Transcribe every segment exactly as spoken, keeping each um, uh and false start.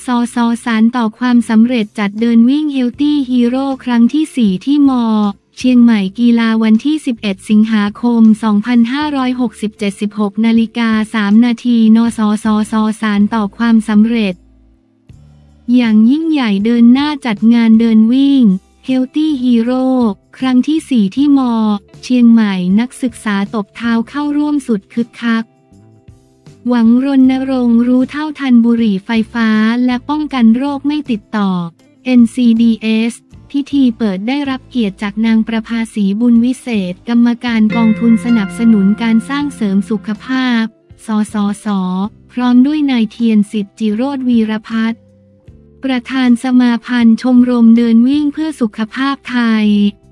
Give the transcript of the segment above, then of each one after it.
สสสานต่อความสำเร็จจัดเดินวิ่ง Healthy Hero ครั้งที่ สี่ ที่มอ เชียงใหม่กีฬาวันที่ สิบเอ็ด สิงหาคม สองพันห้าร้อยหกสิบเจ็ด สิบหกนาฬิกาสามนาทีนสสสสานต่อความสำเร็จอย่างยิ่งใหญ่เดินหน้าจัดงานเดินวิ่ง Healthy Hero ครั้งที่ สี่ ที่มอ เชียงใหม่นักศึกษาตบเท้าเข้าร่วมสุดคึกคักหวังรณรงค์รู้เท่าทันบุหรี่ไฟฟ้าและป้องกันโรคไม่ติดต่อ เอ็น ซี ดี เอส พิธีเปิดได้รับเกียรติจากนางประภาสีบุญวิเศษกรรมการกองทุนสนับสนุนการสร้างเสริมสุขภาพ สสส พร้อมด้วยนายเทียนสิทธิ์จิโรจน์วีรพัฒน์ประธานสมาพันธ์ชมรมเดินวิ่งเพื่อสุขภาพไทย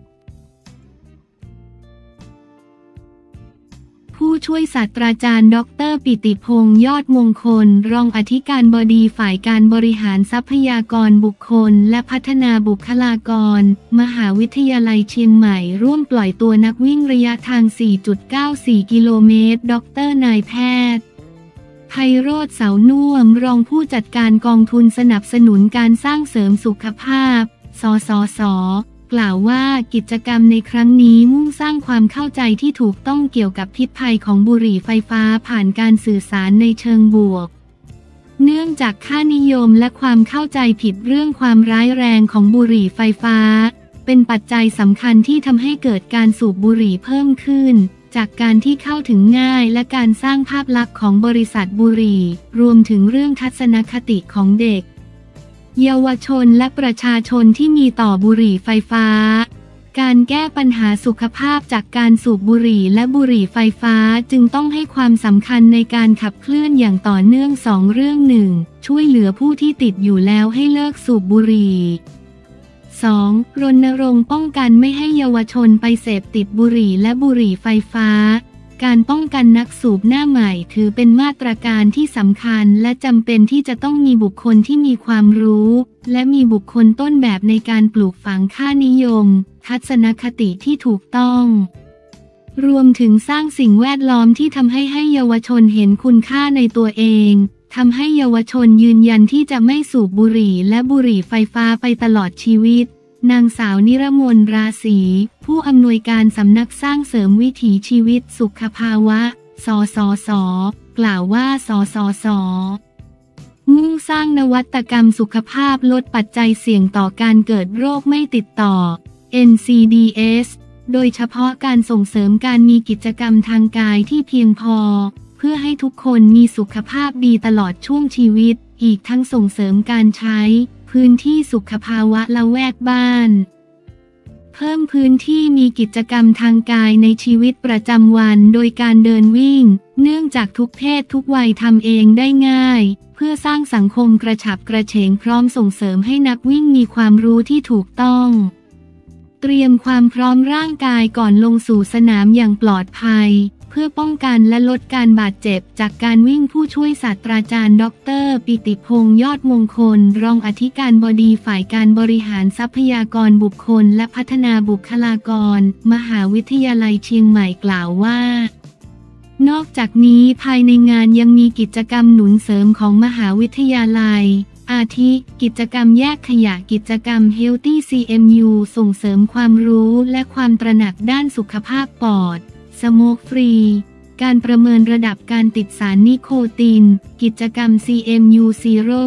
ผู้ช่วยศาสตราจารย์ดร.ปิติพงษ์ยอดมงคลรองอธิการบดีฝ่ายการบริหารทรัพยากรบุคคลและพัฒนาบุคลากรมหาวิทยาลัยเชียงใหม่ร่วมปล่อยตัวนักวิ่งระยะทาง สี่จุดเก้าสี่ กิโลเมตรดร.นายแพทย์ไพโรจน์เสาน่วมรองผู้จัดการกองทุนสนับสนุนการสร้างเสริมสุขภาพ สสส.กล่าวว่ากิจกรรมในครั้งนี้มุ่งสร้างความเข้าใจที่ถูกต้องเกี่ยวกับพิษภัยของบุหรี่ไฟฟ้าผ่านการสื่อสารในเชิงบวกเนื่องจากค่านิยมและความเข้าใจผิดเรื่องความร้ายแรงของบุหรี่ไฟฟ้าเป็นปัจจัยสำคัญที่ทำให้เกิดการสูบบุหรี่เพิ่มขึ้นจากการที่เข้าถึงง่ายและการสร้างภาพลักษณ์ของบริษัทบุหรี่รวมถึงเรื่องทัศนคติของเด็กเยาวชนและประชาชนที่มีต่อบุหรี่ไฟฟ้าการแก้ปัญหาสุขภาพจากการสูบบุหรี่และบุหรี่ไฟฟ้าจึงต้องให้ความสำคัญในการขับเคลื่อนอย่างต่อเนื่องสองเรื่องหนึ่งช่วยเหลือผู้ที่ติดอยู่แล้วให้เลิกสูบบุหรี่ สอง รณรงค์ป้องกันไม่ให้เยาวชนไปเสพติดบุหรี่และบุหรี่ไฟฟ้าการป้องกันนักสูบหน้าใหม่ถือเป็นมาตรการที่สำคัญและจำเป็นที่จะต้องมีบุคคลที่มีความรู้และมีบุคคลต้นแบบในการปลูกฝังค่านิยมทัศนคติที่ถูกต้องรวมถึงสร้างสิ่งแวดล้อมที่ทำให้ให้เยาวชนเห็นคุณค่าในตัวเองทำให้เยาวชนยืนยันที่จะไม่สูบบุหรี่และบุหรี่ไฟฟ้าไปตลอดชีวิตนางสาวนิรมนราศีผู้อำนวยการสำนักสร้างเสริมวิถีชีวิตสุขภาวะ สสส.กล่าวว่าสสส.มุ่งสร้างนวัตกรรมสุขภาพลดปัจจัยเสี่ยงต่อการเกิดโรคไม่ติดต่อ เอ็น ซี ดี เอส โดยเฉพาะการส่งเสริมการมีกิจกรรมทางกายที่เพียงพอเพื่อให้ทุกคนมีสุขภาพดีตลอดช่วงชีวิตอีกทั้งส่งเสริมการใช้พื้นที่สุขภาวะละแวกบ้านเพิ่มพื้นที่มีกิจกรรมทางกายในชีวิตประจำวันโดยการเดินวิ่งเนื่องจากทุกเพศทุกวัยทำเองได้ง่ายเพื่อสร้างสังคมกระฉับกระเฉงพร้อมส่งเสริมให้นักวิ่งมีความรู้ที่ถูกต้องเตรียมความพร้อมร่างกายก่อนลงสู่สนามอย่างปลอดภัยเพื่อป้องกันและลดการบาดเจ็บจากการวิ่งผู้ช่วยศาสตราจารย์ดร.ปิติพงษ์ยอดมงคลรองอธิการบดีฝ่ายการบริหารทรัพยากรบุคคลและพัฒนาบุคลากรมหาวิทยาลัยเชียงใหม่กล่าวว่านอกจากนี้ภายในงานยังมีกิจกรรมหนุนเสริมของมหาวิทยาลัยอาทิกิจกรรมแยกขยะกิจกรรม Healthy ซี เอ็ม ยู ส่งเสริมความรู้และความตระหนักด้านสุขภาพปอดสโมกฟรีการประเมินระดับการติดสารนิโคตินกิจกรรม ซี เอ็ม ยู Zero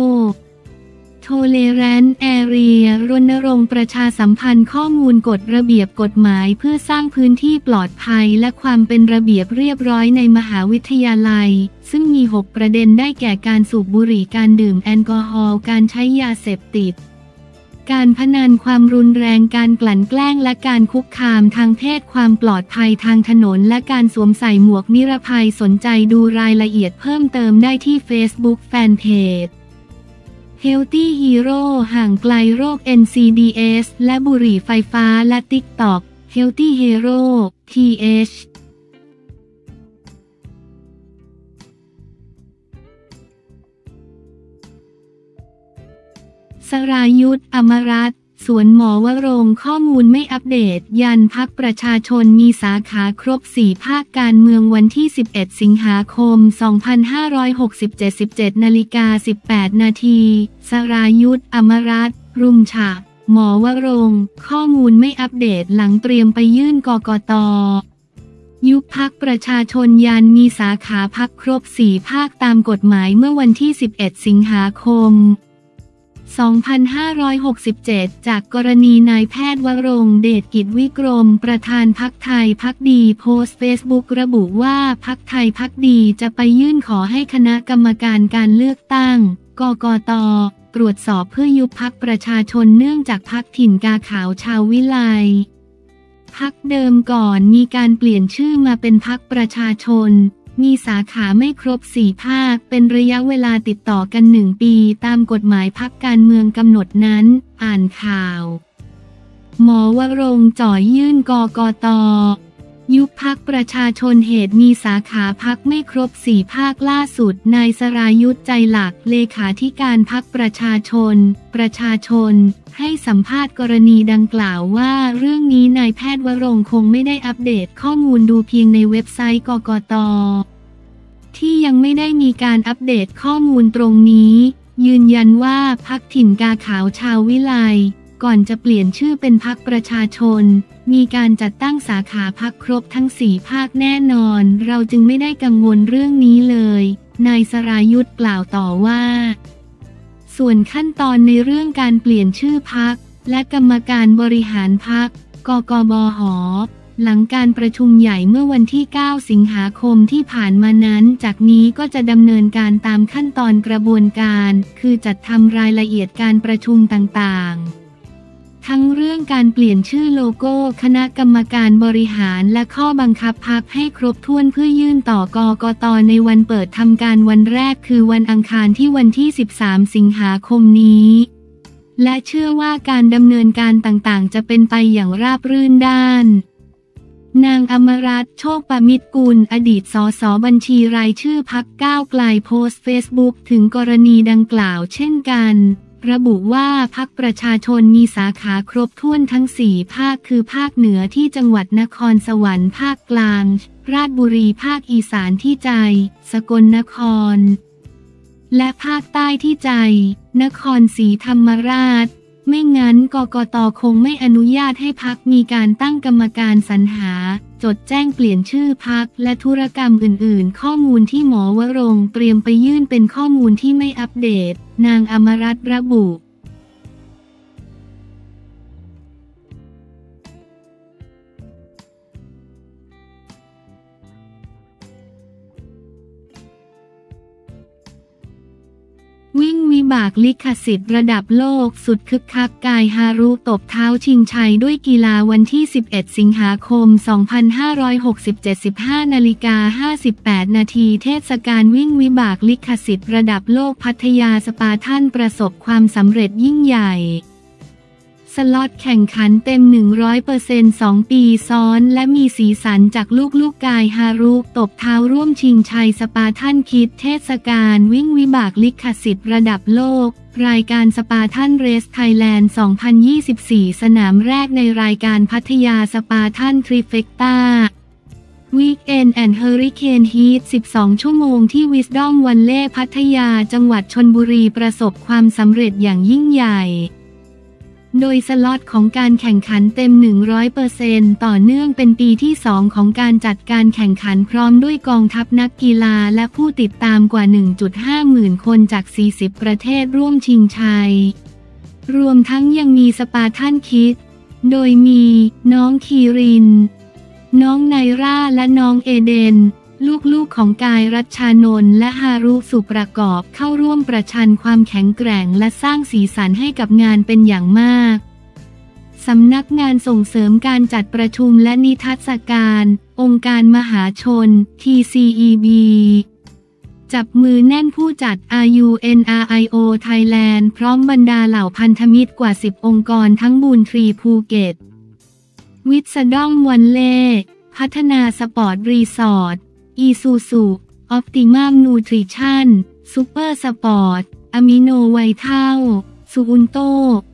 Tolerance Area รณรงค์ประชาสัมพันธ์ข้อมูลกฎระเบียบกฎหมายเพื่อสร้างพื้นที่ปลอดภัยและความเป็นระเบียบเรียบร้อยในมหาวิทยาลัยซึ่งมีหกประเด็นได้แก่การสูบบุหรี่การดื่มแอลกอฮอล์การใช้ยาเสพติดการพนันความรุนแรงการกลั่นแกล้งและการคุกคามทางเพศความปลอดภัยทางถนนและการสวมใส่หมวกนิรภัยสนใจดูรายละเอียดเพิ่มเติมได้ที่ Facebook Fanpage Healthy Hero ห่างไกลโรค เอ็น ซี ดี เอส และบุหรี่ไฟฟ้าและ TikTok Healthy Hero ที เอชสรายุทธ อมรัตน์สวนหมอวรงค์ข้อมูลไม่อัปเดตยันพรรคประชาชนมีสาขาครบสี่ภาคการเมืองวันที่สิบเอ็ดสิงหาคมสองพันห้าร้อยหกสิบเจ็ด สิบเจ็ดนาฬิกาสิบแปดนาทีสรายุทธอมรัตน์รุมฉะหมอวรงค์ข้อมูลไม่อัปเดตหลังเตรียมไปยื่นกกต.ยุบพรรคประชาชนยันมีสาขาพรรคครบสี่ภาคตามกฎหมายเมื่อวันที่สิบเอ็ดสิงหาคมสองพันห้าร้อยหกสิบเจ็ด จากกรณีนายแพทย์วรงค์เดชกิจวิกรมประธานพรรคไทยพรรคดีโพสต์เฟซบุ๊กระบุว่าพรรคไทยพรรคดีจะไปยื่นขอให้คณะกรรมการการเลือกตั้งกกต.ตรวจสอบเพื่อยุบพรรคประชาชนเนื่องจากพรรคถิ่นกาขาวชาววิไลพรรคเดิมก่อนมีการเปลี่ยนชื่อมาเป็นพรรคประชาชนมีสาขาไม่ครบสี่ภาคเป็นระยะเวลาติดต่อกันหนึ่งปีตามกฎหมายพรรคการเมืองกำหนดนั้นอ่านข่าวหมอวรงค์จ่อยื่นกกต.ยุบพรรคประชาชนเหตุมีสาขาพรรคไม่ครบสี่ภาคล่าสุดนายสรายุทธใจหลักเลขาธิการพรรคประชาชนประชาชนให้สัมภาษณ์กรณีดังกล่าวว่าเรื่องนี้นายแพทย์วรงค์คงไม่ได้อัปเดตข้อมูลดูเพียงในเว็บไซต์กกต.ที่ยังไม่ได้มีการอัปเดตข้อมูลตรงนี้ยืนยันว่าพรรคถิ่นกาขาวชาววิไลก่อนจะเปลี่ยนชื่อเป็นพรรคประชาชนมีการจัดตั้งสาขาพรรคครบทั้งสี่ภาคแน่นอนเราจึงไม่ได้กังวลเรื่องนี้เลยนายสรายุทธกล่าวต่อว่าส่วนขั้นตอนในเรื่องการเปลี่ยนชื่อพรรคและกรรมการบริหารพรรคกกบห.หลังการประชุมใหญ่เมื่อวันที่เก้าสิงหาคมที่ผ่านมานั้นจากนี้ก็จะดำเนินการตามขั้นตอนกระบวนการคือจัดทำรายละเอียดการประชุมต่างๆทั้งเรื่องการเปลี่ยนชื่อโลโก้คณะกรรมการบริหารและข้อบังคับพรรคให้ครบถ้วนเพื่อยื่นต่อกกต.ในวันเปิดทำการวันแรกคือวันอังคารที่วันที่สิบสามสิงหาคมนี้และเชื่อว่าการดำเนินการต่างๆจะเป็นไปอย่างราบรื่นด้านนางอมรัตน์โชคปมิตรกุลอดีตสสบัญชีรายชื่อพรรคก้าวไกลโพสต์เฟซบุ๊กถึงกรณีดังกล่าวเช่นกันระบุว่าพรรคประชาชนมีสาขาครบถ้วนทั้งสี่ภาคคือภาคเหนือที่จังหวัดนครสวรรค์ภาคกลางราชบุรีภาคอีสานที่ใจสกลนครและภาคใต้ที่ใจนครศรีธรรมราชไม่งั้นกกต.คงไม่อนุญาตให้พรรคมีการตั้งกรรมการสรรหาจดแจ้งเปลี่ยนชื่อพรรคและธุรกรรมอื่นๆข้อมูลที่หมอวรงค์เตรียมไปยื่นเป็นข้อมูลที่ไม่อัปเดตนางอมรัตน์ระบุวิ่งวิบากลิขสิทธิ์ระดับโลกสุดคึกคักกายฮารุตบเท้าชิงชัยด้วยกีฬาวันที่สิบเอ็ดสิงหาคมสองพันห้าร้อยหกสิบเจ็ด สิบห้านาฬิกาห้าสิบแปดนาทีเทศกาลวิ่งวิบากลิขสิทธิ์ระดับโลกพัทยาสปาร์ตันประสบความสำเร็จยิ่งใหญ่สล็อตแข่งขันเต็ม หนึ่งร้อยเปอร์เซ็นต์ สองปีซ้อนและมีสีสันจากลูกลูกกายฮารุตบเท้าร่วมชิงชัยสปาร์ตันคิดเทศกาลวิ่งวิบากลิขสิทธิ์ระดับโลกรายการสปาร์ตันเรสไทยแลนด์ สองพันยี่สิบสี่ สนามแรกในรายการพัทยาสปาร์ตันทริเฟกตาวีคเอนด์แอนด์เฮอริเคนฮีทสิบสองชั่วโมงที่วิสดอมวันเล่พัทยาจังหวัดชลบุรีประสบความสำเร็จอย่างยิ่งใหญ่โดยสล็อตของการแข่งขันเต็ม หนึ่งร้อยเปอร์เซ็นต์ ต่อเนื่องเป็นปีที่สองของการจัดการแข่งขันพร้อมด้วยกองทัพนักกีฬาและผู้ติดตามกว่า หนึ่งจุดห้า หมื่นคนจากสี่สิบประเทศร่วมชิงชัยรวมทั้งยังมีสปาร์ตันคิดโดยมีน้องคีรินน้องไนร่าและน้องเอเดนลูกๆของกายรัชชานนท์และฮารุสุประกอบเข้าร่วมประชันความแข็งแกร่งและสร้างสีสันให้กับงานเป็นอย่างมากสำนักงานส่งเสริมการจัดประชุมและนิทรรศการองค์การมหาชน ที ซี อี บี จับมือแน่นผู้จัด อาร์ ยู เอ็น อาร์ ไอ โอ Thailand พร้อมบรรดาเหล่าพันธมิตรกว่าสิบองค์กรทั้งบูนทรีภูเก็ตวิสดอมวันเล่พัฒนาสปอร์ตรีสอร์ทอีซูซูออปติมัมนูทริชั่นซูเปอร์สปอร์ตอะมิโนไวทัลซูอุนโต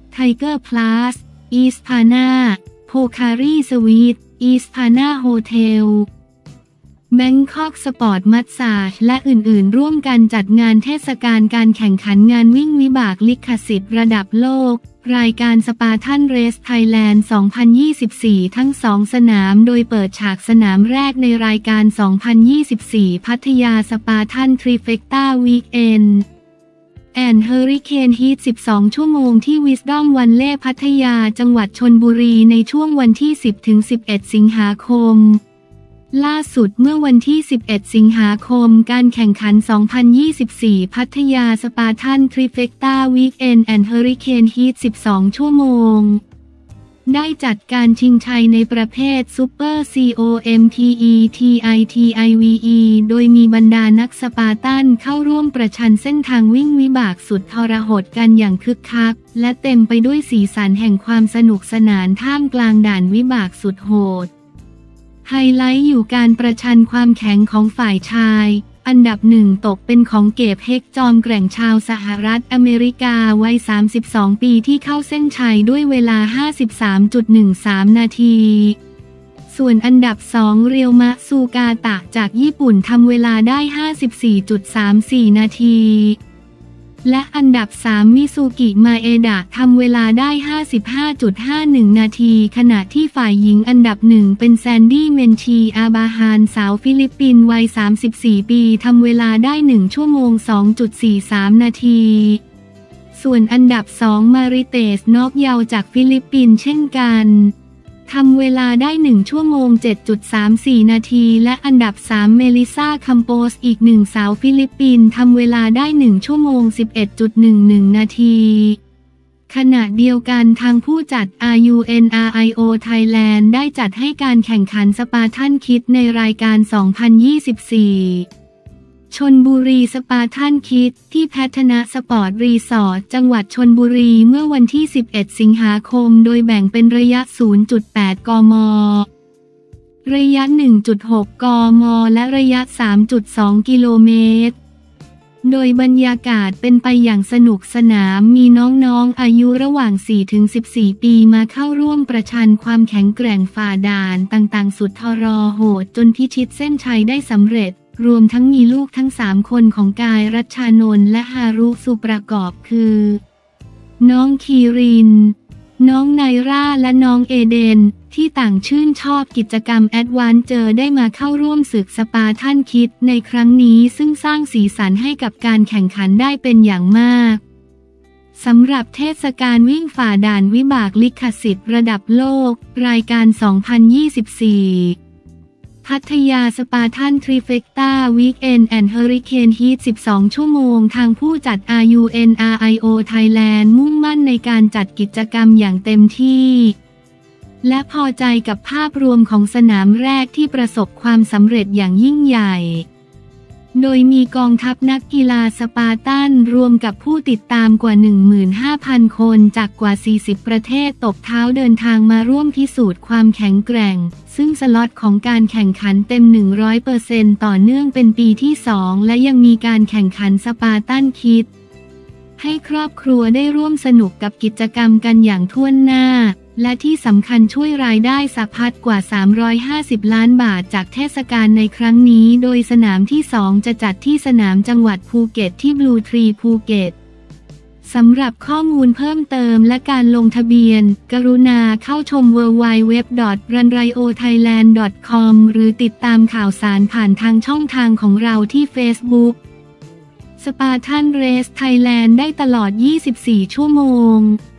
ไทเกอร์พลัสอีสพาน่าโพคารีสวีทอีสพาน่าโฮเทลแบงคอกสปอร์ตมัสซาจและอื่นๆร่วมกันจัดงานเทศกาลการแข่งขันงานวิ่งวิบากลิขสิทธิ์ระดับโลกรายการสปาร์ตันเรสไทยแลนด์ สองพันยี่สิบสี่ ทั้งสองสนามโดยเปิดฉากสนามแรกในรายการ สองพันยี่สิบสี่ พัทยาสปาร์ตันทริเฟกต้าวีคเอนด์แอนด์เฮอริเคนฮีท สิบสอง ชั่วโมงที่วิสดอมวันเล่พัทยาจังหวัดชลบุรีในช่วงวันที่ สิบถึงสิบเอ็ด สิงหาคมล่าสุดเมื่อวันที่ สิบเอ็ด สิงหาคมการแข่งขัน สองพันยี่สิบสี่ พัทยาสปาร์ตันทริเฟกต้าวีคเอนด์แอนด์เฮอริเคนฮีท สิบสอง ชั่วโมงได้จัดการชิงชัยในประเภทซูเปอร์ ซี โอ เอ็ม พี อี ที ไอ ที ไอ วี อี โดยมีบรรดานักสปาร์ตันเข้าร่วมประชันเส้นทางวิ่งวิบากสุดทรหดกันอย่างคึกคักและเต็มไปด้วยสีสันแห่งความสนุกสนานท่ามกลางด่านวิบากสุดโหดไฮไลท์อยู่การประชันความแข็งของฝ่ายชายอันดับหนึ่งตกเป็นของเกบเฮกจอมแกร่งชาวสหรัฐอเมริกาวัยสามสิบสองปีที่เข้าเส้นชัยด้วยเวลา ห้าสิบสามจุดหนึ่งสาม นาทีส่วนอันดับสองเรียวมะซูกาตะจากญี่ปุ่นทำเวลาได้ ห้าสิบสี่จุดสามสี่ นาทีและอันดับสามมิซูกิมาเอดะทำเวลาได้ ห้าสิบห้าจุดห้าหนึ่ง นาทีขณะที่ฝ่ายหญิงอันดับหนึ่งเป็นแซนดี้เมนชีอาบาฮานสาวฟิลิปปินส์วัยสามสิบสี่ปีทำเวลาได้หนึ่งชั่วโมง สองจุดสี่สาม นาทีส่วนอันดับสองมาริเตสนอกเยาจากฟิลิปปินส์เช่นกันทำเวลาได้หนึ่งชั่วโมง เจ็ดจุดสามสี่ นาทีและอันดับสามเมลิซาคัมโปสอีกหนึ่งสาวฟิลิปปินส์ทำเวลาได้หนึ่งชั่วโมง สิบเอ็ดจุดหนึ่งหนึ่ง นาทีขณะเดียวกันทางผู้จัด อาร์ ยู เอ็น อาร์ ไอ โอ Thailand ได้จัดให้การแข่งขันสปาร์ตันคิดในรายการ สองพันยี่สิบสี่ชลบุรีสปาร์ตันคิดที่แพทนะสปอร์ตรีสอร์ทจังหวัดชลบุรีเมื่อวันที่ สิบเอ็ด สิงหาคมโดยแบ่งเป็นระยะ ศูนย์จุดแปด กม.ระยะ หนึ่งจุดหก กม.และระยะ สามจุดสอง กิโลเมตรโดยบรรยากาศเป็นไปอย่างสนุกสนานมีน้องๆอายุระหว่าง สี่ถึงสิบสี่ ปีมาเข้าร่วมประชันความแข็งแกร่งฝ่าด่านต่างๆสุดทรโหดจนพิชิตเส้นชัยได้สำเร็จรวมทั้งมีลูกทั้งสามคนของกายรัชชานนท์และฮารุสุประกอบคือน้องคีรินน้องไนร่าและน้องเอเดนที่ต่างชื่นชอบกิจกรรมแอดวานเจอได้มาเข้าร่วมศึกสปาร์ตันคิดในครั้งนี้ซึ่งสร้างสีสันให้กับการแข่งขันได้เป็นอย่างมากสำหรับเทศกาลวิ่งฝ่าด่านวิบากลิขสิทธิ์ระดับโลกรายการ สองพันยี่สิบสี่พัทยาสปาร์ตันทริเฟกต้าวีคเอนด์แอนด์เฮอริเคนฮีท สิบสอง ชั่วโมงทางผู้จัด อาร์ ยู เอ็น อาร์ ไอ โอ Thailand มุ่งมั่นในการจัดกิจกรรมอย่างเต็มที่และพอใจกับภาพรวมของสนามแรกที่ประสบความสำเร็จอย่างยิ่งใหญ่โดยมีกองทัพนักกีฬาสปาร์ตันรวมกับผู้ติดตามกว่า หนึ่งหมื่นห้าพัน คนจากกว่า สี่สิบ ประเทศตบเท้าเดินทางมาร่วมพิสูจน์ความแข็งแกร่งซึ่งสล็อตของการแข่งขันเต็ม หนึ่งร้อยเปอร์เซ็นต์ ต่อเนื่องเป็นปีที่ สองและยังมีการแข่งขันสปาร์ตันคิดให้ครอบครัวได้ร่วมสนุกกับกิจกรรมกันอย่างทั่วหน้าและที่สำคัญช่วยรายได้สะพัดกว่าสามร้อยห้าสิบล้านบาทจากเทศกาลในครั้งนี้โดยสนามที่สองจะจัดที่สนามจังหวัดภูเก็ตที่บลูทรีภูเก็ตสำหรับข้อมูลเพิ่มเติมและการลงทะเบียนกรุณาเข้าชม ดับเบิลยู ดับเบิลยู ดับเบิลยู ดอท รันไรโอไทยแลนด์ ดอท คอม หรือติดตามข่าวสารผ่านทางช่องทางของเราที่ Facebookสปาร์ตันเรสไทยแลนด์ได้ตลอด ยี่สิบสี่ ชั่วโมง